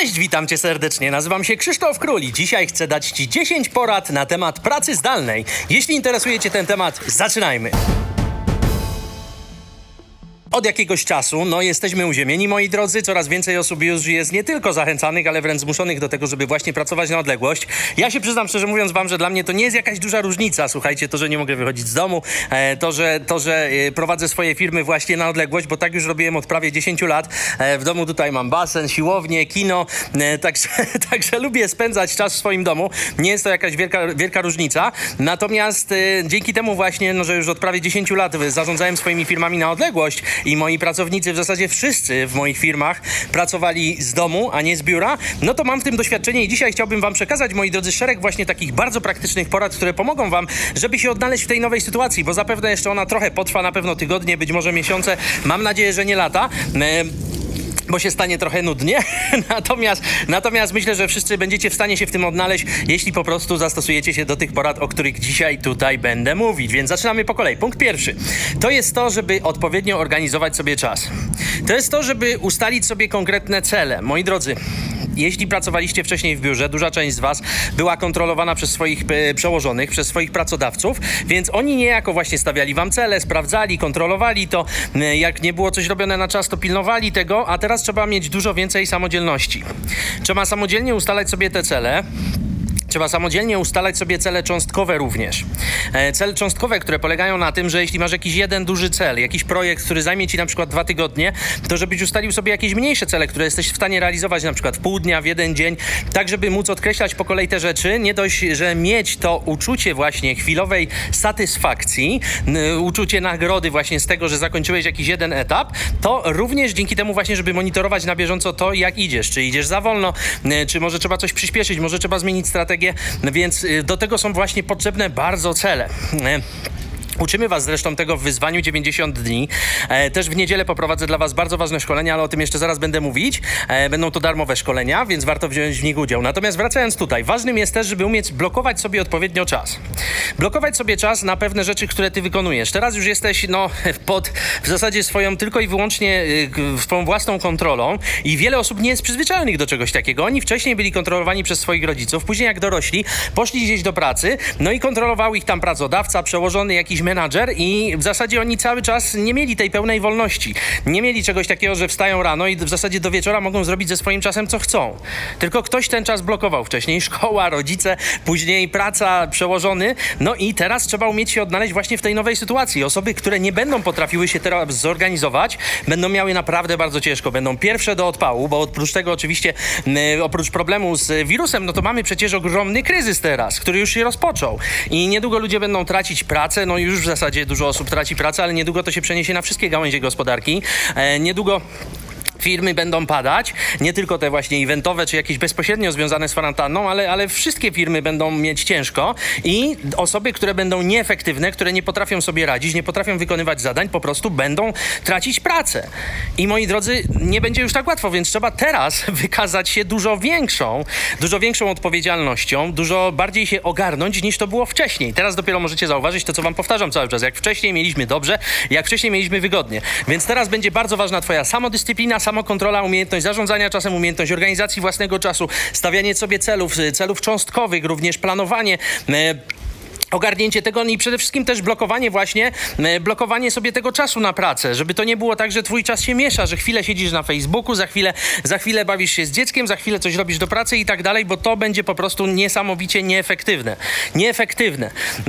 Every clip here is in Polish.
Cześć, witam cię serdecznie. Nazywam się Krzysztof Król i dzisiaj chcę dać ci 10 porad na temat pracy zdalnej. Jeśli interesuje cię ten temat, zaczynajmy. Od jakiegoś czasu, jesteśmy uziemieni, moi drodzy. Coraz więcej osób już jest nie tylko zachęcanych, ale wręcz zmuszonych do tego, żeby właśnie pracować na odległość. Ja się przyznam, szczerze mówiąc wam, że dla mnie to nie jest jakaś duża różnica. Słuchajcie, to, że nie mogę wychodzić z domu, to, że prowadzę swoje firmy właśnie na odległość, bo tak już robiłem od prawie 10 lat. W domu tutaj mam basen, siłownię, kino, także lubię spędzać czas w swoim domu. Nie jest to jakaś wielka różnica. Natomiast dzięki temu właśnie, że już od prawie 10 lat zarządzałem swoimi firmami na odległość, i moi pracownicy, w zasadzie wszyscy w moich firmach pracowali z domu, a nie z biura, to mam w tym doświadczenie i dzisiaj chciałbym wam przekazać, moi drodzy, szereg właśnie takich bardzo praktycznych porad, które pomogą wam, żeby się odnaleźć w tej nowej sytuacji, bo zapewne jeszcze ona trochę potrwa, na pewno tygodnie, być może miesiące, mam nadzieję, że nie lata. Bo się stanie trochę nudnie, natomiast myślę, że wszyscy będziecie w stanie się w tym odnaleźć, jeśli po prostu zastosujecie się do tych porad, o których dzisiaj tutaj będę mówić. Więc zaczynamy po kolei. Punkt pierwszy. To jest to, żeby odpowiednio organizować sobie czas. To jest to, żeby ustalić sobie konkretne cele. Moi drodzy, jeśli pracowaliście wcześniej w biurze, duża część z was była kontrolowana przez swoich przełożonych, przez swoich pracodawców, więc oni niejako właśnie stawiali wam cele, sprawdzali, kontrolowali to, jak nie było coś robione na czas, to pilnowali tego, a teraz trzeba mieć dużo więcej samodzielności. Trzeba samodzielnie ustalać sobie te cele. Trzeba samodzielnie ustalać sobie cele cząstkowe również. Cele cząstkowe, które polegają na tym, że jeśli masz jakiś jeden duży cel, jakiś projekt, który zajmie ci na przykład 2 tygodnie, to żebyś ustalił sobie jakieś mniejsze cele, które jesteś w stanie realizować na przykład w pół dnia, w jeden dzień, tak żeby móc odkreślać po kolei te rzeczy. Nie dość, że mieć to uczucie właśnie chwilowej satysfakcji, uczucie nagrody właśnie z tego, że zakończyłeś jakiś jeden etap, to również dzięki temu właśnie, żeby monitorować na bieżąco to, jak idziesz. Czy idziesz za wolno, czy może trzeba coś przyspieszyć, może trzeba zmienić strategię. Więc do tego są właśnie potrzebne bardzo cele. Uczymy was zresztą tego w wyzwaniu 90 dni. Też w niedzielę poprowadzę dla was bardzo ważne szkolenia, ale o tym jeszcze zaraz będę mówić. Będą to darmowe szkolenia, więc warto wziąć w nich udział. Natomiast wracając tutaj, ważnym jest też, żeby umieć blokować sobie odpowiednio czas. Blokować sobie czas na pewne rzeczy, które ty wykonujesz. Teraz już jesteś pod w zasadzie swoją tylko i wyłącznie swoją własną kontrolą i wiele osób nie jest przyzwyczajonych do czegoś takiego. Oni wcześniej byli kontrolowani przez swoich rodziców, później jak dorośli, poszli gdzieś do pracy, i kontrolował ich tam pracodawca, przełożony, jakiś menadżer i w zasadzie oni cały czas nie mieli tej pełnej wolności. Nie mieli czegoś takiego, że wstają rano i w zasadzie do wieczora mogą zrobić ze swoim czasem, co chcą. Tylko ktoś ten czas blokował wcześniej. Szkoła, rodzice, później praca, przełożony. I teraz trzeba umieć się odnaleźć właśnie w tej nowej sytuacji. Osoby, które nie będą potrafiły się teraz zorganizować, będą miały naprawdę bardzo ciężko. Będą pierwsze do odpału, bo oprócz tego oczywiście, oprócz problemu z wirusem, to mamy przecież ogromny kryzys teraz, który już się rozpoczął. I niedługo ludzie będą tracić pracę, już w zasadzie dużo osób traci pracę, ale niedługo to się przeniesie na wszystkie gałęzie gospodarki. Niedługo firmy będą padać, nie tylko te właśnie eventowe, czy jakieś bezpośrednio związane z kwarantanną, ale wszystkie firmy będą mieć ciężko i osoby, które będą nieefektywne, które nie potrafią sobie radzić, nie potrafią wykonywać zadań, po prostu będą tracić pracę. I moi drodzy, nie będzie już tak łatwo, więc trzeba teraz wykazać się dużo większą odpowiedzialnością, dużo bardziej się ogarnąć, niż to było wcześniej. Teraz dopiero możecie zauważyć to, co wam powtarzam cały czas, jak wcześniej mieliśmy dobrze, jak wcześniej mieliśmy wygodnie. Więc teraz będzie bardzo ważna twoja samodyscyplina, samokontrola, umiejętność zarządzania czasem, umiejętność organizacji własnego czasu, stawianie sobie celów cząstkowych, również planowanie, ogarnięcie tego i przede wszystkim też blokowanie sobie tego czasu na pracę, żeby to nie było tak, że twój czas się miesza, że chwilę siedzisz na Facebooku, za chwilę bawisz się z dzieckiem, za chwilę coś robisz do pracy i tak dalej, bo to będzie po prostu niesamowicie nieefektywne.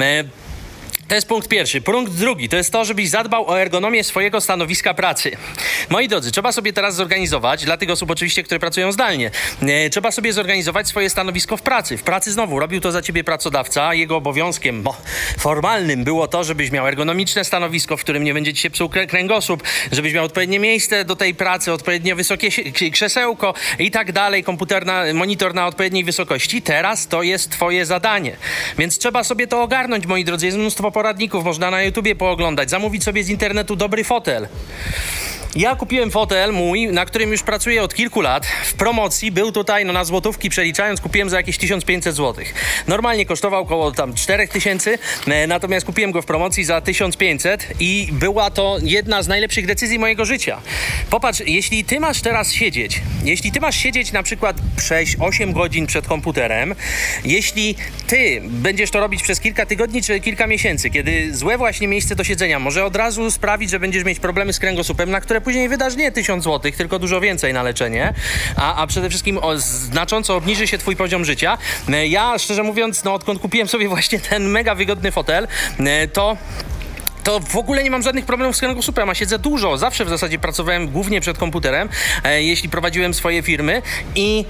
To jest punkt pierwszy. Punkt drugi to jest to, żebyś zadbał o ergonomię swojego stanowiska pracy. Moi drodzy, trzeba sobie teraz zorganizować, dla tych osób oczywiście, które pracują zdalnie, trzeba sobie zorganizować swoje stanowisko w pracy. W pracy znowu robił to za ciebie pracodawca. Jego obowiązkiem formalnym było to, żebyś miał ergonomiczne stanowisko, w którym nie będzie ci się psuł kręgosłup, żebyś miał odpowiednie miejsce do tej pracy, odpowiednio wysokie krzesełko i tak dalej, monitor na odpowiedniej wysokości. Teraz to jest twoje zadanie. Więc trzeba sobie to ogarnąć, moi drodzy. Jest mnóstwo poradników, można na YouTubie pooglądać, zamówić sobie z internetu dobry fotel. Ja kupiłem fotel mój, na którym już pracuję od kilku lat. W promocji był tutaj, no na złotówki przeliczając, kupiłem za jakieś 1500 zł. Normalnie kosztował około tam 4000, natomiast kupiłem go w promocji za 1500 i była to jedna z najlepszych decyzji mojego życia. Popatrz, jeśli ty masz siedzieć na przykład 6-8 godzin przed komputerem, jeśli ty będziesz to robić przez kilka tygodni czy kilka miesięcy, kiedy złe właśnie miejsce do siedzenia może od razu sprawić, że będziesz mieć problemy z kręgosłupem, na które później wydasz nie 1000 zł, tylko dużo więcej na leczenie, a przede wszystkim znacząco obniży się twój poziom życia. Ja, szczerze mówiąc, no odkąd kupiłem sobie właśnie ten mega wygodny fotel, to w ogóle nie mam żadnych problemów z kręgosłupem, a siedzę dużo. Zawsze w zasadzie pracowałem głównie przed komputerem, jeśli prowadziłem swoje firmy i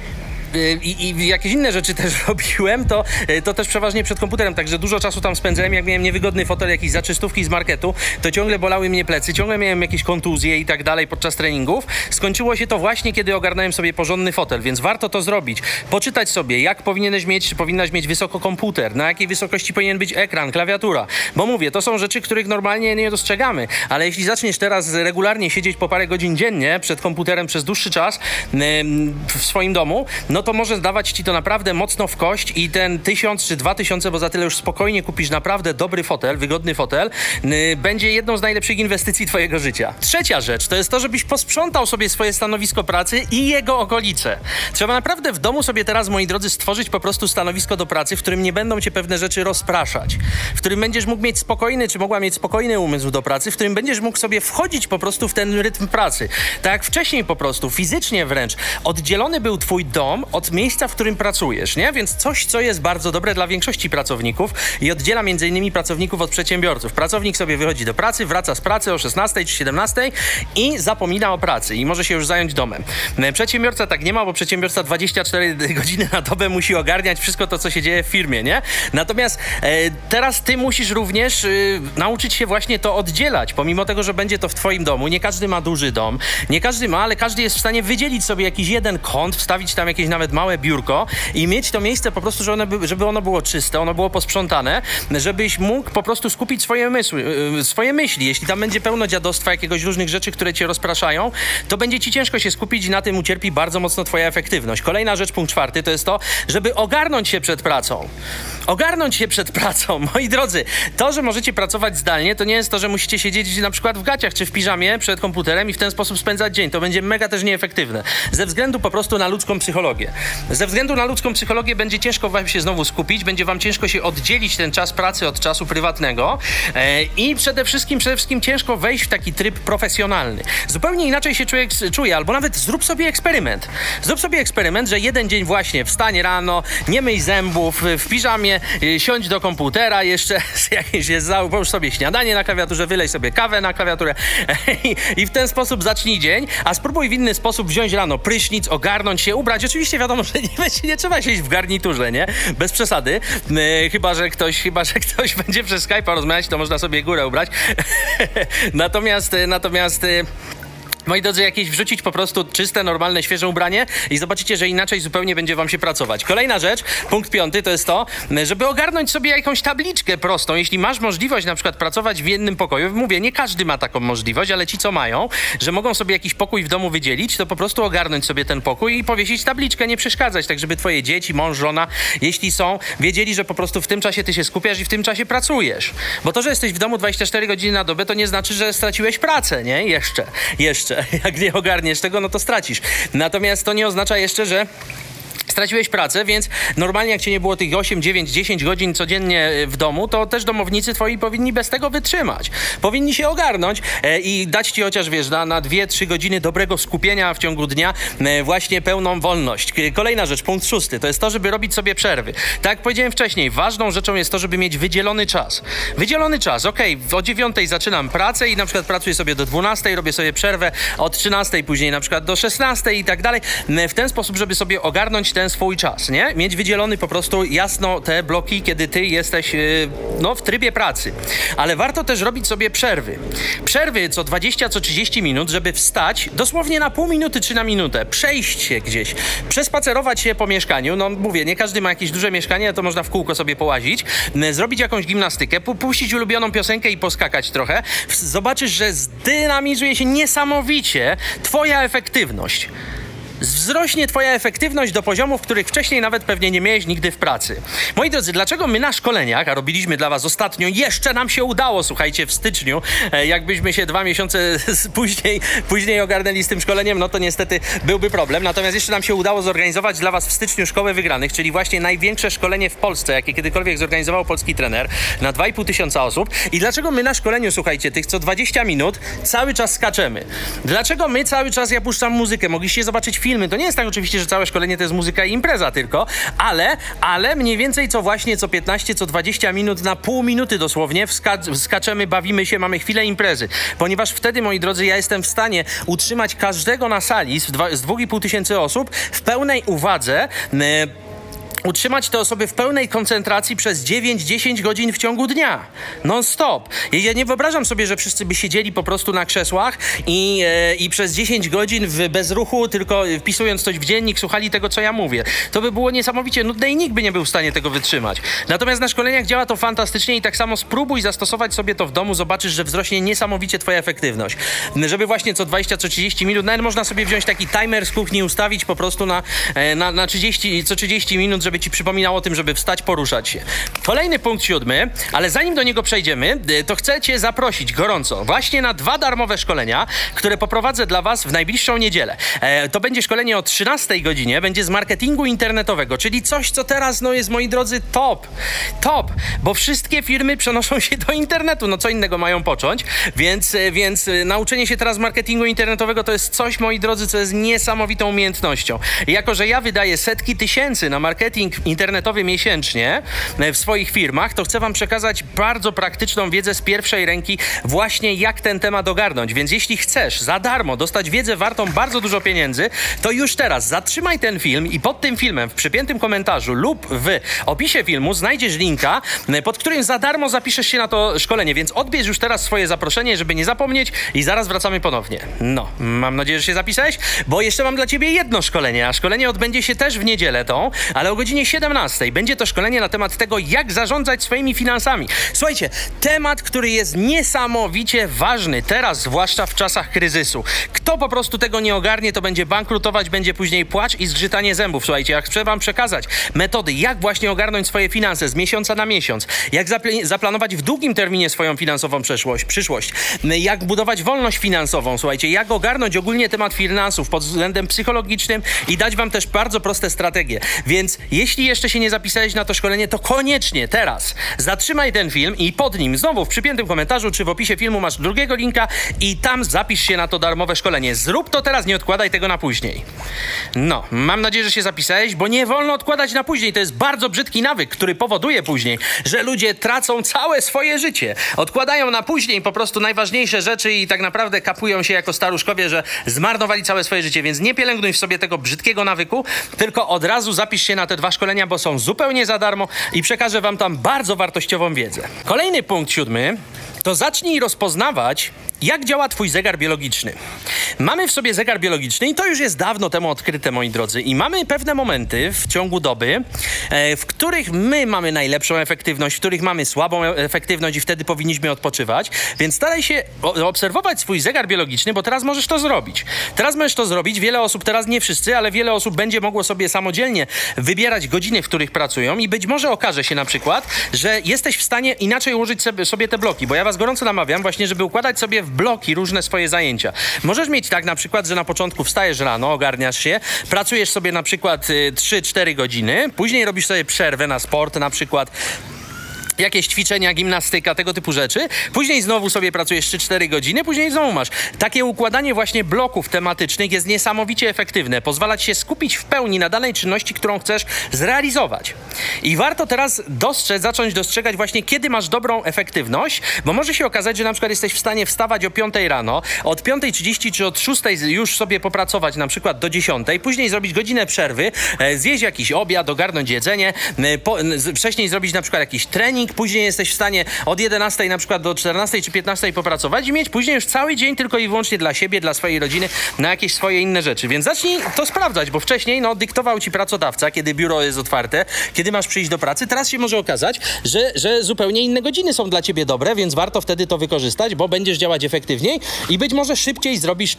jakieś inne rzeczy też robiłem, to też przeważnie przed komputerem, także dużo czasu tam spędzałem. Jak miałem niewygodny fotel, jakieś zaczystówki z marketu, to ciągle bolały mnie plecy, ciągle miałem jakieś kontuzje i tak dalej podczas treningów. Skończyło się to właśnie, kiedy ogarnąłem sobie porządny fotel, więc warto to zrobić. Poczytać sobie, jak powinieneś mieć, czy powinnaś mieć wysoko komputer, na jakiej wysokości powinien być ekran, klawiatura, bo mówię, to są rzeczy, których normalnie nie dostrzegamy, ale jeśli zaczniesz teraz regularnie siedzieć po parę godzin dziennie przed komputerem przez dłuższy czas w swoim domu, no to może dawać ci to naprawdę mocno w kość i ten 1000 czy 2000, bo za tyle już spokojnie kupisz naprawdę dobry fotel, wygodny fotel, będzie jedną z najlepszych inwestycji twojego życia. Trzecia rzecz to jest to, żebyś posprzątał sobie swoje stanowisko pracy i jego okolice. Trzeba naprawdę w domu sobie teraz, moi drodzy, stworzyć po prostu stanowisko do pracy, w którym nie będą cię pewne rzeczy rozpraszać, w którym będziesz mógł mieć spokojny, czy mogła mieć spokojny umysł do pracy, w którym będziesz mógł sobie wchodzić po prostu w ten rytm pracy. Tak jak wcześniej po prostu, fizycznie wręcz, oddzielony był twój dom od miejsca, w którym pracujesz, nie? Więc coś, co jest bardzo dobre dla większości pracowników i oddziela między innymi pracowników od przedsiębiorców. Pracownik sobie wychodzi do pracy, wraca z pracy o 16 czy 17 i zapomina o pracy i może się już zająć domem. Przedsiębiorca tak nie ma, bo przedsiębiorca 24 godziny na dobę musi ogarniać wszystko to, co się dzieje w firmie, nie? Natomiast teraz ty musisz również nauczyć się właśnie to oddzielać, pomimo tego, że będzie to w twoim domu. Nie każdy ma duży dom, nie każdy ma, ale każdy jest w stanie wydzielić sobie jakiś jeden kąt, wstawić tam jakieś nawet małe biurko i mieć to miejsce po prostu, żeby ono było czyste, ono było posprzątane, żebyś mógł po prostu skupić swoje myśli. Jeśli tam będzie pełno dziadostwa, jakiegoś różnych rzeczy, które cię rozpraszają, to będzie ci ciężko się skupić i na tym ucierpi bardzo mocno twoja efektywność. Kolejna rzecz, punkt 4, to jest to, żeby ogarnąć się przed pracą. Ogarnąć się przed pracą. Moi drodzy, to, że możecie pracować zdalnie, to nie jest to, że musicie siedzieć na przykład w gaciach czy w piżamie przed komputerem i w ten sposób spędzać dzień. To będzie mega też nieefektywne. Ze względu po prostu na ludzką psychologię. Ze względu na ludzką psychologię będzie ciężko wam się znowu skupić, będzie wam ciężko się oddzielić ten czas pracy od czasu prywatnego i przede wszystkim ciężko wejść w taki tryb profesjonalny. Zupełnie inaczej się człowiek czuje, albo nawet zrób sobie eksperyment. Zrób sobie eksperyment, że jeden dzień właśnie wstań rano, nie myj zębów, w piżamie, siądź do komputera, jeszcze połóż sobie śniadanie na klawiaturze, wylej sobie kawę na klawiaturę i w ten sposób zacznij dzień, a spróbuj w inny sposób wziąć rano prysznic, ogarnąć się, ubrać. Oczywiście wiadomo, że nie trzeba siedzieć w garniturze, nie? Bez przesady. Chyba, że ktoś będzie przez Skype'a rozmawiać, to można sobie górę ubrać. Natomiast moi drodzy, jakieś wrzucić po prostu czyste, normalne, świeże ubranie i zobaczycie, że inaczej zupełnie będzie wam się pracować. Kolejna rzecz, punkt 5, to jest to, żeby ogarnąć sobie jakąś tabliczkę prostą. Jeśli masz możliwość na przykład pracować w jednym pokoju, mówię, nie każdy ma taką możliwość, ale ci, co mają, że mogą sobie jakiś pokój w domu wydzielić, to po prostu ogarnąć sobie ten pokój i powiesić tabliczkę, nie przeszkadzać, tak żeby twoje dzieci, mąż, żona, jeśli są, wiedzieli, że po prostu w tym czasie ty się skupiasz i w tym czasie pracujesz. Bo to, że jesteś w domu 24 godziny na dobę, to nie znaczy, że straciłeś pracę, nie? Jeszcze. Jak nie ogarniesz tego, no to stracisz. Natomiast to nie oznacza jeszcze, że straciłeś pracę, więc normalnie jak cię nie było tych 8, 9, 10 godzin codziennie w domu, to też domownicy twoi powinni bez tego wytrzymać. Powinni się ogarnąć i dać ci chociaż, wiesz, na 2-3 godziny dobrego skupienia w ciągu dnia, właśnie pełną wolność. Kolejna rzecz, punkt 6, to jest to, żeby robić sobie przerwy. Tak jak powiedziałem wcześniej, ważną rzeczą jest to, żeby mieć wydzielony czas. Wydzielony czas, o 9 zaczynam pracę i na przykład pracuję sobie do 12, robię sobie przerwę od 13 później na przykład do 16 i tak dalej. W ten sposób, żeby sobie ogarnąć ten ten swój czas, nie? Mieć wydzielony po prostu jasno te bloki, kiedy ty jesteś w trybie pracy. Ale warto też robić sobie przerwy. Przerwy co 20, co 30 minut, żeby wstać dosłownie na pół minuty czy na minutę, przejść się gdzieś, przespacerować się po mieszkaniu. No mówię, nie każdy ma jakieś duże mieszkanie, to można w kółko sobie połazić, zrobić jakąś gimnastykę, puścić ulubioną piosenkę i poskakać trochę. Zobaczysz, że zdynamizuje się niesamowicie twoja efektywność. Wzrośnie twoja efektywność do poziomów, których wcześniej nawet pewnie nie miałeś nigdy w pracy. Moi drodzy, dlaczego my na szkoleniach, a robiliśmy dla was ostatnio, jeszcze nam się udało, słuchajcie, w styczniu, jakbyśmy się 2 miesiące później ogarnęli z tym szkoleniem, no to niestety byłby problem. Natomiast jeszcze nam się udało zorganizować dla was w styczniu Szkołę Wygranych, czyli właśnie największe szkolenie w Polsce, jakie kiedykolwiek zorganizował polski trener, na 2500 osób. I dlaczego my na szkoleniu, słuchajcie, tych co 20 minut cały czas skaczemy? Dlaczego my cały czas, ja puszczam muzykę, mogliście zobaczyć filmy. To nie jest tak oczywiście, że całe szkolenie to jest muzyka i impreza tylko, ale mniej więcej co 15, co 20 minut, na pół minuty dosłownie skaczemy, bawimy się, mamy chwilę imprezy. Ponieważ wtedy, moi drodzy, ja jestem w stanie utrzymać każdego na sali z 2500 osób w pełnej uwadze, utrzymać te osoby w pełnej koncentracji przez 9-10 godzin w ciągu dnia. Non-stop. Ja nie wyobrażam sobie, że wszyscy by siedzieli po prostu na krzesłach i przez 10 godzin w bezruchu, tylko wpisując coś w dziennik, słuchali tego, co ja mówię. To by było niesamowicie nudne i nikt by nie był w stanie tego wytrzymać. Natomiast na szkoleniach działa to fantastycznie i tak samo spróbuj zastosować sobie to w domu, zobaczysz, że wzrośnie niesamowicie twoja efektywność. Żeby właśnie co 20, co 30 minut, nawet można sobie wziąć taki timer z kuchni, ustawić po prostu na 30 minut, żeby ci przypominał o tym, żeby wstać, poruszać się. Kolejny punkt 7, ale zanim do niego przejdziemy, to chcę cię zaprosić gorąco właśnie na 2 darmowe szkolenia, które poprowadzę dla was w najbliższą niedzielę. To będzie szkolenie o 13 godzinie, będzie z marketingu internetowego, czyli coś, co teraz jest, moi drodzy, top, bo wszystkie firmy przenoszą się do internetu, no co innego mają począć, więc nauczenie się teraz marketingu internetowego to jest coś, moi drodzy, co jest niesamowitą umiejętnością. I jako, że ja wydaję setki tysięcy na marketing internetowy miesięcznie w swoich firmach, to chcę wam przekazać bardzo praktyczną wiedzę z pierwszej ręki właśnie jak ten temat ogarnąć. Więc jeśli chcesz za darmo dostać wiedzę wartą bardzo dużo pieniędzy, to już teraz zatrzymaj ten film i pod tym filmem w przypiętym komentarzu lub w opisie filmu znajdziesz linka, pod którym za darmo zapiszesz się na to szkolenie, więc odbierz już teraz swoje zaproszenie, żeby nie zapomnieć i zaraz wracamy ponownie. No, mam nadzieję, że się zapisałeś, bo jeszcze mam dla ciebie jedno szkolenie, a szkolenie odbędzie się też w niedzielę ale o godzinie 17 będzie to szkolenie na temat tego, jak zarządzać swoimi finansami. Słuchajcie, temat, który jest niesamowicie ważny teraz, zwłaszcza w czasach kryzysu. Kto po prostu tego nie ogarnie, to będzie bankrutować, będzie później płacz i zgrzytanie zębów. Słuchajcie, jak chcę wam przekazać metody, jak właśnie ogarnąć swoje finanse z miesiąca na miesiąc, jak zaplanować w długim terminie swoją finansową przyszłość, jak budować wolność finansową, słuchajcie, jak ogarnąć ogólnie temat finansów pod względem psychologicznym i dać wam też bardzo proste strategie. Więc jeśli jeszcze się nie zapisałeś na to szkolenie, to koniecznie teraz zatrzymaj ten film i pod nim znowu w przypiętym komentarzu czy w opisie filmu masz drugiego linka i tam zapisz się na to darmowe szkolenie. Zrób to teraz, nie odkładaj tego na później. No, mam nadzieję, że się zapisałeś, bo nie wolno odkładać na później. To jest bardzo brzydki nawyk, który powoduje później, że ludzie tracą całe swoje życie. Odkładają na później po prostu najważniejsze rzeczy i tak naprawdę kapują się jako staruszkowie, że zmarnowali całe swoje życie, więc nie pielęgnuj w sobie tego brzydkiego nawyku, tylko od razu zapisz się na te 2 szkolenia, bo są zupełnie za darmo i przekażę wam tam bardzo wartościową wiedzę. Kolejny punkt 7 to zacznij rozpoznawać, jak działa twój zegar biologiczny. Mamy w sobie zegar biologiczny i to już jest dawno temu odkryte, moi drodzy. I mamy pewne momenty w ciągu doby, w których my mamy najlepszą efektywność, w których mamy słabą efektywność i wtedy powinniśmy odpoczywać. Więc staraj się obserwować swój zegar biologiczny, bo teraz możesz to zrobić. Teraz możesz to zrobić. Wiele osób, teraz nie wszyscy, ale wiele osób będzie mogło sobie samodzielnie wybierać godziny, w których pracują i być może okaże się na przykład, że jesteś w stanie inaczej ułożyć sobie te bloki, bo ja was gorąco namawiam właśnie, żeby układać sobie w bloki różne swoje zajęcia. Możesz mieć tak na przykład, że na początku wstajesz rano, ogarniasz się, pracujesz sobie na przykład 3-4 godziny, później robisz sobie przerwę na sport, na przykład jakieś ćwiczenia, gimnastyka, tego typu rzeczy. Później znowu sobie pracujesz 3-4 godziny, później znowu masz. Takie układanie właśnie bloków tematycznych jest niesamowicie efektywne. Pozwala ci się skupić w pełni na danej czynności, którą chcesz zrealizować. I warto teraz zacząć dostrzegać właśnie, kiedy masz dobrą efektywność, bo może się okazać, że na przykład jesteś w stanie wstawać o 5 rano, od 5:30 czy od 6 już sobie popracować na przykład do 10, później zrobić godzinę przerwy, zjeść jakiś obiad, ogarnąć jedzenie, wcześniej zrobić na przykład jakiś trening, później jesteś w stanie od 11 na przykład do 14 czy 15 popracować i mieć później już cały dzień tylko i wyłącznie dla siebie, dla swojej rodziny, na jakieś swoje inne rzeczy. Więc zacznij to sprawdzać, bo wcześniej dyktował ci pracodawca, kiedy biuro jest otwarte, kiedy masz przyjść do pracy. Teraz się może okazać, że zupełnie inne godziny są dla ciebie dobre, więc warto wtedy to wykorzystać, bo będziesz działać efektywniej i być może szybciej zrobisz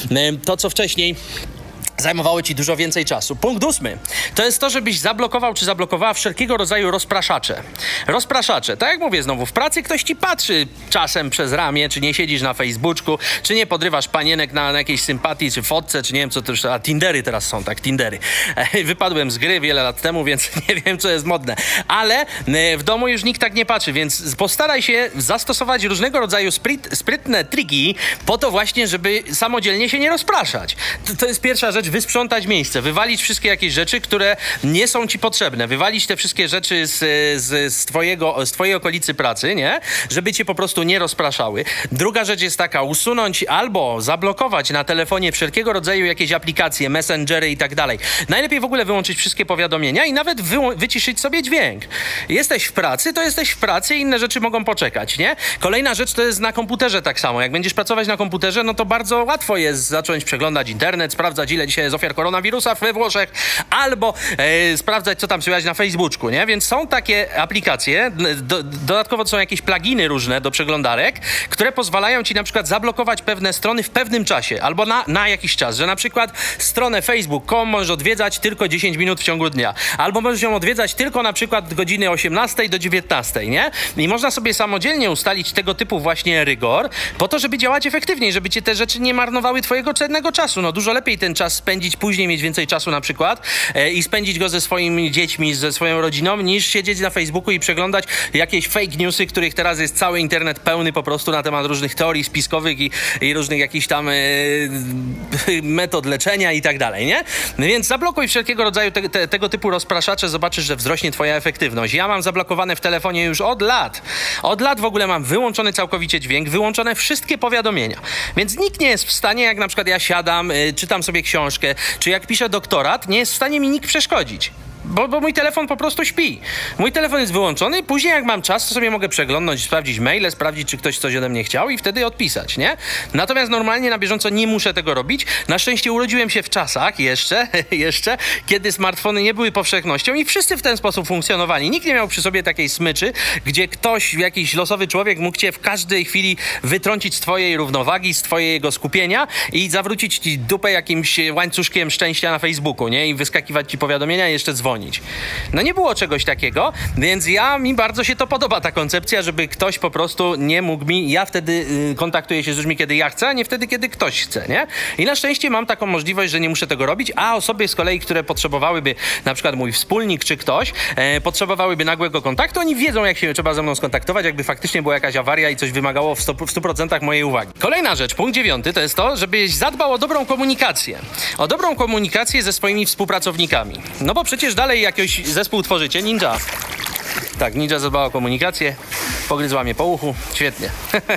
to, co wcześniej zajmowało ci dużo więcej czasu. Punkt 8. To jest to, żebyś zablokował czy zablokowała wszelkiego rodzaju rozpraszacze. Rozpraszacze. Tak jak mówię znowu, w pracy ktoś ci patrzy czasem przez ramię, czy nie siedzisz na Facebooku, czy nie podrywasz panienek na jakiejś sympatii, czy fotce, czy nie wiem co to już... A Tindery teraz są, tak, Tindery. Wypadłem z gry wiele lat temu, więc nie wiem, co jest modne. Ale w domu już nikt tak nie patrzy, więc postaraj się zastosować różnego rodzaju sprytne triki po to właśnie, żeby samodzielnie się nie rozpraszać. To jest pierwsza rzecz. Wysprzątać miejsce, wywalić wszystkie jakieś rzeczy, które nie są ci potrzebne, wywalić te wszystkie rzeczy z twojej okolicy pracy, nie? Żeby cię po prostu nie rozpraszały. Druga rzecz jest taka, usunąć albo zablokować na telefonie wszelkiego rodzaju jakieś aplikacje, messengery i tak dalej. Najlepiej w ogóle wyłączyć wszystkie powiadomienia i nawet wyciszyć sobie dźwięk. Jesteś w pracy, to jesteś w pracy i inne rzeczy mogą poczekać, nie? Kolejna rzecz to jest na komputerze tak samo. Jak będziesz pracować na komputerze, no to bardzo łatwo jest zacząć przeglądać internet, sprawdzać, ile dzisiaj jest ofiar koronawirusa we Włoszech, albo sprawdzać, co tam słychać na Facebooku, nie? Więc są takie aplikacje, dodatkowo są jakieś pluginy różne do przeglądarek, które pozwalają ci na przykład zablokować pewne strony w pewnym czasie, albo na jakiś czas, że na przykład stronę facebook.com możesz odwiedzać tylko 10 minut w ciągu dnia, albo możesz ją odwiedzać tylko na przykład od godziny 18 do 19, nie? I można sobie samodzielnie ustalić tego typu właśnie rygor, po to, żeby działać efektywniej, żeby cię te rzeczy nie marnowały twojego cennego czasu. No dużo lepiej ten czas spędzić, później mieć więcej czasu na przykład i spędzić go ze swoimi dziećmi, ze swoją rodziną, niż siedzieć na Facebooku i przeglądać jakieś fake newsy, których teraz jest cały internet pełny po prostu na temat różnych teorii spiskowych i różnych jakichś tam metod leczenia i tak dalej, nie? Więc zablokuj wszelkiego rodzaju tego typu rozpraszacze, zobaczysz, że wzrośnie twoja efektywność. Ja mam zablokowane w telefonie już od lat. Od lat w ogóle mam wyłączony całkowicie dźwięk, wyłączone wszystkie powiadomienia. Więc nikt nie jest w stanie, jak na przykład ja siadam, czytam sobie książkę, czy jak piszę doktorat, nie jest w stanie mi nikt przeszkodzić. Bo mój telefon po prostu śpi. Mój telefon jest wyłączony, później jak mam czas, to sobie mogę przeglądać, sprawdzić maile, sprawdzić, czy ktoś coś ode mnie chciał i wtedy odpisać, nie? Natomiast normalnie na bieżąco nie muszę tego robić. Na szczęście urodziłem się w czasach jeszcze, kiedy smartfony nie były powszechnością i wszyscy w ten sposób funkcjonowali. Nikt nie miał przy sobie takiej smyczy, gdzie ktoś, jakiś losowy człowiek mógł cię w każdej chwili wytrącić z twojej równowagi, z twojego skupienia i zawrócić ci dupę jakimś łańcuszkiem szczęścia na Facebooku, nie? I wyskakiwać ci powiadomienia i jeszcze dzwonić. No nie było czegoś takiego, więc mi bardzo się to podoba, ta koncepcja, żeby ktoś po prostu nie mógł ja wtedy kontaktuję się z ludźmi, kiedy ja chcę, a nie wtedy, kiedy ktoś chce, nie? I na szczęście mam taką możliwość, że nie muszę tego robić, a osoby z kolei, które potrzebowałyby, na przykład mój wspólnik czy ktoś, potrzebowałyby nagłego kontaktu, oni wiedzą, jak się trzeba ze mną skontaktować, jakby faktycznie była jakaś awaria i coś wymagało w 100% mojej uwagi. Kolejna rzecz, punkt 9, to jest to, żebyś zadbał o dobrą komunikację. O dobrą komunikację ze swoimi współpracownikami. No bo przecież dalej jakiś zespół tworzycie, Ninja. Tak, Ninja zadbała o komunikację, pogryzła mnie po uchu, świetnie.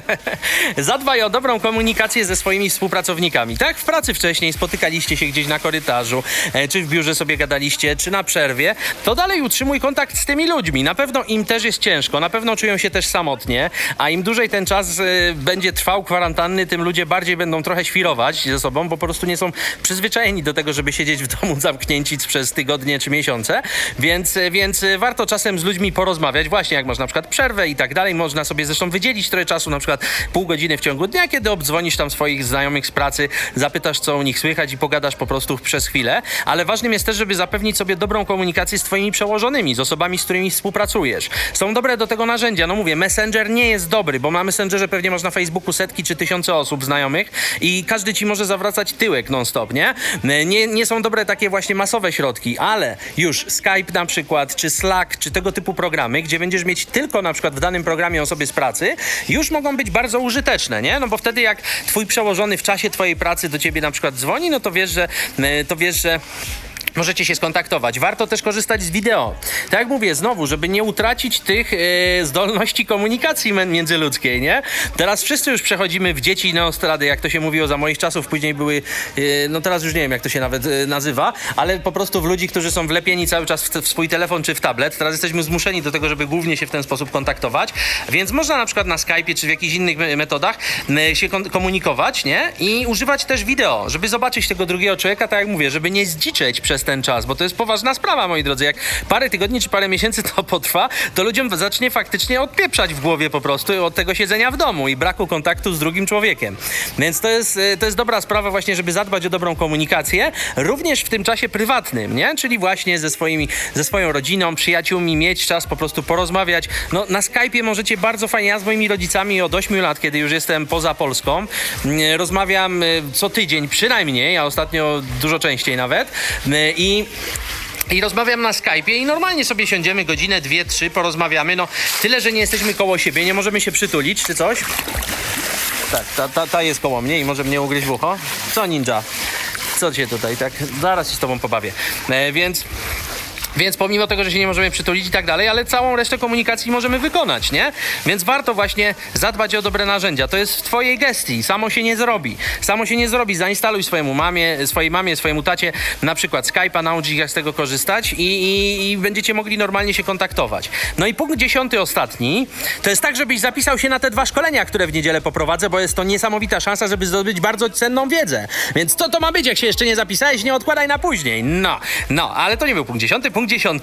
Zadbaj o dobrą komunikację ze swoimi współpracownikami. Tak, w pracy wcześniej spotykaliście się gdzieś na korytarzu, czy w biurze sobie gadaliście, czy na przerwie, to dalej utrzymuj kontakt z tymi ludźmi. Na pewno im też jest ciężko, na pewno czują się też samotnie, a im dłużej ten czas będzie trwał kwarantanny, tym ludzie bardziej będą trochę świrować ze sobą, bo po prostu nie są przyzwyczajeni do tego, żeby siedzieć w domu zamknięci przez tygodnie czy miesiące, więc warto czasem z ludźmi porozmawiać, właśnie jak masz na przykład przerwę i tak dalej. Można sobie zresztą wydzielić trochę czasu, na przykład pół godziny w ciągu dnia, kiedy obdzwonisz tam swoich znajomych z pracy, zapytasz, co u nich słychać i pogadasz po prostu przez chwilę, ale ważnym jest też, żeby zapewnić sobie dobrą komunikację z twoimi przełożonymi, z osobami, z którymi współpracujesz. Są dobre do tego narzędzia, no mówię, Messenger nie jest dobry, bo na Messengerze pewnie masz na Facebooku setki czy tysiące osób znajomych i każdy ci może zawracać tyłek non-stop, nie? Nie są dobre takie właśnie masowe środki, ale już Skype na przykład, czy Slack, czy tego typu programy, gdzie będziesz mieć tylko na przykład w danym programie osoby z pracy, już mogą być bardzo użyteczne, nie? No bo wtedy jak twój przełożony w czasie twojej pracy do ciebie na przykład dzwoni, no to wiesz, że możecie się skontaktować. Warto też korzystać z wideo. Tak jak mówię, znowu, żeby nie utracić tych zdolności komunikacji międzyludzkiej, nie? Teraz wszyscy już przechodzimy w dzieci neostrady, jak to się mówiło za moich czasów. Później były, no teraz już nie wiem, jak to się nawet nazywa, ale po prostu w ludzi, którzy są wlepieni cały czas w swój telefon czy w tablet. Teraz jesteśmy zmuszeni do tego, żeby głównie się w ten sposób kontaktować, więc można na przykład na Skype'ie czy w jakichś innych metodach się komunikować, nie? I używać też wideo, żeby zobaczyć tego drugiego człowieka, tak jak mówię, żeby nie zdziczeć przez ten czas, bo to jest poważna sprawa, moi drodzy. Jak parę tygodni czy parę miesięcy to potrwa, to ludziom zacznie faktycznie odpieprzać w głowie po prostu od tego siedzenia w domu i braku kontaktu z drugim człowiekiem. Więc to jest dobra sprawa właśnie, żeby zadbać o dobrą komunikację, również w tym czasie prywatnym, nie? Czyli właśnie ze swoją rodziną, przyjaciółmi, mieć czas po prostu porozmawiać. No, na Skype'ie możecie bardzo fajnie, ja z moimi rodzicami od 8 lat, kiedy już jestem poza Polską, rozmawiam co tydzień przynajmniej, a ostatnio dużo częściej nawet, i rozmawiam na Skype'ie i normalnie sobie siądziemy godzinę, 2, 3, porozmawiamy. No tyle, że nie jesteśmy koło siebie, nie możemy się przytulić czy coś. Tak, ta jest koło mnie i może mnie ugryźć w ucho. Co, ninja? Co cię tutaj, tak? Zaraz się z tobą pobawię. Więc pomimo tego, że się nie możemy przytulić i tak dalej, ale całą resztę komunikacji możemy wykonać, nie? Więc warto właśnie zadbać o dobre narzędzia. To jest w twojej gestii. Samo się nie zrobi. Samo się nie zrobi. Zainstaluj swojej mamie, swojemu tacie na przykład Skype'a, naucz ich jak z tego korzystać i będziecie mogli normalnie się kontaktować. No i punkt 10, ostatni, to jest tak, żebyś zapisał się na te 2 szkolenia, które w niedzielę poprowadzę, bo jest to niesamowita szansa, żeby zdobyć bardzo cenną wiedzę. Więc co to ma być, jak się jeszcze nie zapisałeś? Nie odkładaj na później. No, ale to nie był punkt 10. Punkt 10.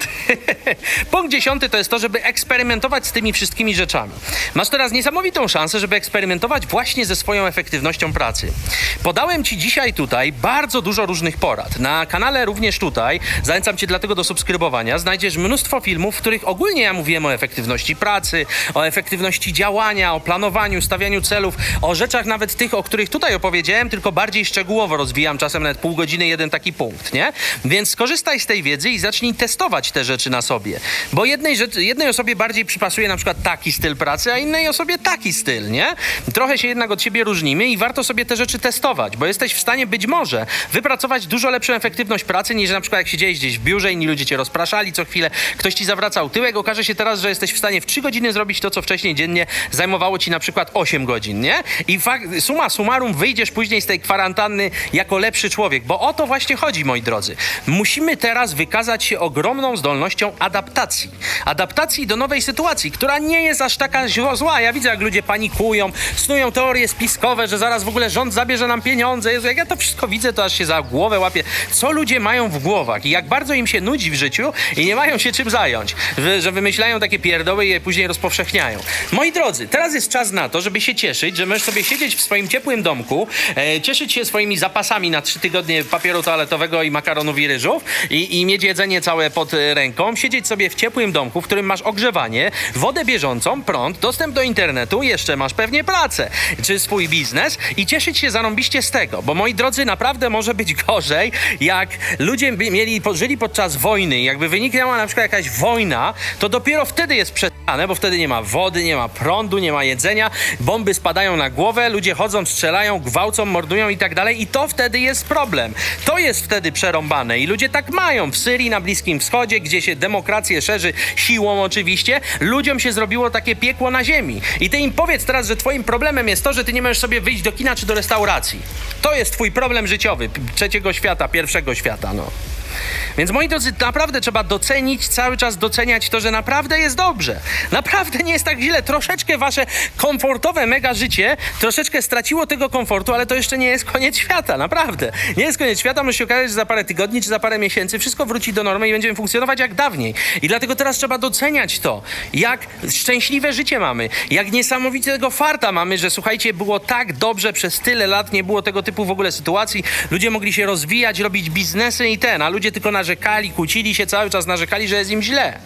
Punkt 10 to jest to, żeby eksperymentować z tymi wszystkimi rzeczami. Masz teraz niesamowitą szansę, żeby eksperymentować właśnie ze swoją efektywnością pracy. Podałem ci dzisiaj tutaj bardzo dużo różnych porad. Na kanale również tutaj, zachęcam cię dlatego do subskrybowania, znajdziesz mnóstwo filmów, w których ogólnie ja mówiłem o efektywności pracy, o efektywności działania, o planowaniu, stawianiu celów, o rzeczach nawet tych, o których tutaj opowiedziałem, tylko bardziej szczegółowo rozwijam, czasem nawet pół godziny jeden taki punkt, nie? Więc skorzystaj z tej wiedzy i zacznij testować te rzeczy na sobie. Bo jednej osobie bardziej przypasuje na przykład taki styl pracy, a innej osobie taki styl, nie? Trochę się jednak od siebie różnimy i warto sobie te rzeczy testować, bo jesteś w stanie być może wypracować dużo lepszą efektywność pracy niż na przykład jak siedziałeś gdzieś w biurze, inni ludzie cię rozpraszali co chwilę, ktoś ci zawracał tyłek, okaże się teraz, że jesteś w stanie w 3 godziny zrobić to, co wcześniej dziennie zajmowało ci na przykład 8 godzin, nie? I summa summarum wyjdziesz później z tej kwarantanny jako lepszy człowiek, bo o to właśnie chodzi, moi drodzy. Musimy teraz wykazać się ogromną zdolnością adaptacji. Adaptacji do nowej sytuacji, która nie jest aż taka zła. Ja widzę, jak ludzie panikują, snują teorie spiskowe, że zaraz w ogóle rząd zabierze nam pieniądze. Jezu, jak ja to wszystko widzę, to aż się za głowę łapię. Co ludzie mają w głowach i jak bardzo im się nudzi w życiu i nie mają się czym zająć. Że wymyślają takie pierdoły i je później rozpowszechniają. Moi drodzy, teraz jest czas na to, żeby się cieszyć, że możesz sobie siedzieć w swoim ciepłym domku, cieszyć się swoimi zapasami na 3 tygodnie papieru toaletowego i makaronów i ryżów i mieć jedzenie całe pod ręką, siedzieć sobie w ciepłym domku, w którym masz ogrzewanie, wodę bieżącą, prąd, dostęp do internetu, jeszcze masz pewnie pracę, czy swój biznes i cieszyć się zarąbiście z tego, bo moi drodzy, naprawdę może być gorzej, jak ludzie żyli podczas wojny i jakby wyniknęła na przykład jakaś wojna, to dopiero wtedy jest przestane, bo wtedy nie ma wody, nie ma prądu, nie ma jedzenia, bomby spadają na głowę, ludzie chodzą, strzelają, gwałcą, mordują i tak dalej i to wtedy jest problem. To jest wtedy przerąbane i ludzie tak mają w Syrii, na Bliskim Wschodzie, gdzie się demokrację szerzy siłą oczywiście, ludziom się zrobiło takie piekło na ziemi. I ty im powiedz teraz, że twoim problemem jest to, że ty nie możesz sobie wyjść do kina czy do restauracji. To jest twój problem życiowy, 3. świata, 1. świata, no. Więc moi drodzy, naprawdę trzeba docenić, cały czas doceniać to, że naprawdę jest dobrze. Naprawdę nie jest tak źle. Troszeczkę wasze komfortowe mega życie troszeczkę straciło tego komfortu, ale to jeszcze nie jest koniec świata, naprawdę. Nie jest koniec świata, może się okazać, że za parę tygodni czy za parę miesięcy wszystko wróci do normy i będziemy funkcjonować jak dawniej. I dlatego teraz trzeba doceniać to, jak szczęśliwe życie mamy, jak niesamowitego farta mamy, że słuchajcie, było tak dobrze przez tyle lat, nie było tego typu w ogóle sytuacji, ludzie mogli się rozwijać, robić biznesy a ludzie tylko narzekali, kłócili się, cały czas narzekali, że jest im źle.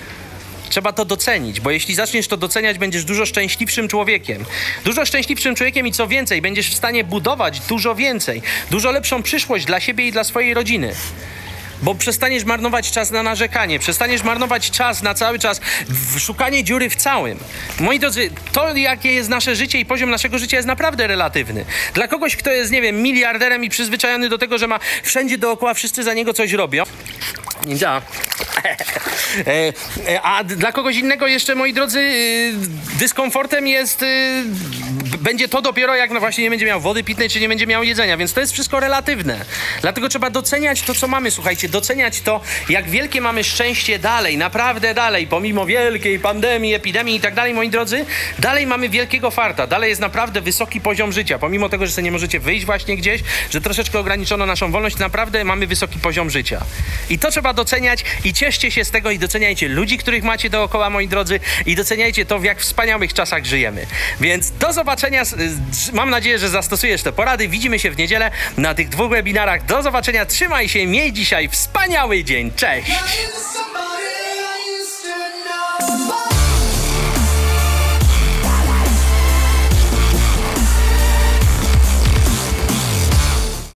Trzeba to docenić, bo jeśli zaczniesz to doceniać, będziesz dużo szczęśliwszym człowiekiem. Dużo szczęśliwszym człowiekiem i co więcej, będziesz w stanie budować dużo więcej, dużo lepszą przyszłość dla siebie i dla swojej rodziny. bo przestaniesz marnować czas na narzekanie, przestaniesz marnować czas na cały czas w szukanie dziury w całym. Moi drodzy, to jakie jest nasze życie i poziom naszego życia jest naprawdę relatywny. Dla kogoś, kto jest, nie wiem, miliarderem i przyzwyczajony do tego, że ma wszędzie dookoła, wszyscy za niego coś robią. Nie działa. A dla kogoś innego jeszcze, moi drodzy, dyskomfortem jest, będzie to dopiero jak właśnie nie będzie miał wody pitnej, czy nie będzie miał jedzenia, więc to jest wszystko relatywne. Dlatego trzeba doceniać to, co mamy, słuchajcie, doceniać to, jak wielkie mamy szczęście dalej, naprawdę dalej, pomimo wielkiej pandemii, epidemii i tak dalej, moi drodzy, dalej mamy wielkiego farta, dalej jest naprawdę wysoki poziom życia, pomimo tego, że sobie nie możecie wyjść właśnie gdzieś, że troszeczkę ograniczono naszą wolność, naprawdę mamy wysoki poziom życia. I to trzeba doceniać i cieszcie się z tego i doceniajcie ludzi, których macie dookoła, moi drodzy, i doceniajcie to, w jak wspaniałych czasach żyjemy. Więc do zobaczenia, mam nadzieję, że zastosujesz te porady, widzimy się w niedzielę na tych 2 webinarach, do zobaczenia, trzymaj się, miej dzisiaj wspaniały dzień, cześć!